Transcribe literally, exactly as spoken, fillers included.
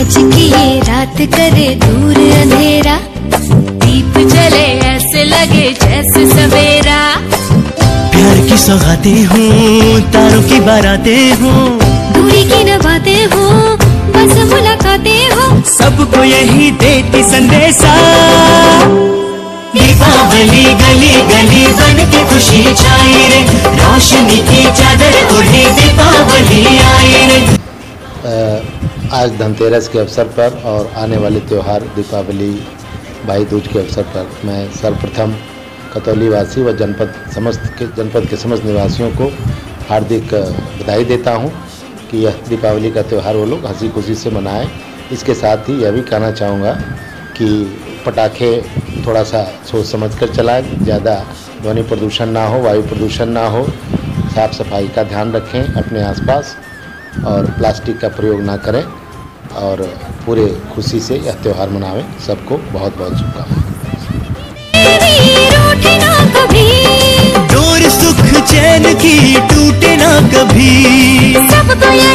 आज की ये रात करे दूर अंधेरा, दीप जले ऐसे लगे जैसे सवेरा। प्यार की सौगातें हूँ, तारों की बारातें हूँ, दूरी की न बातें हो, बस मुलाकातें हो, सबको यही देती संदेशा। दीपावली गली गली बन के खुशी छाई रे, रोशनी की चादर ओढ़े दीपावली आई रे। आज धनतेरस के अवसर पर और आने वाले त्यौहार दीपावली भाई दूज के अवसर पर मैं सर्वप्रथम कतौली वासी व जनपद समस्त के जनपद के समस्त निवासियों को हार्दिक बधाई देता हूं कि यह दीपावली का त्यौहार वो लोग हंसी खुशी से मनाएं। इसके साथ ही यह भी कहना चाहूँगा कि पटाखे थोड़ा सा सोच समझ कर चलाएं, ज़्यादा ध्वनि प्रदूषण ना हो, वायु प्रदूषण ना हो, साफ़ सफाई का ध्यान रखें अपने आसपास और प्लास्टिक का प्रयोग ना करें और पूरे खुशी से यह त्यौहार मनावें। सबको बहुत बहुत शुभकामनाएं। डोर सुख चैन की टूटे ना कभी, सबको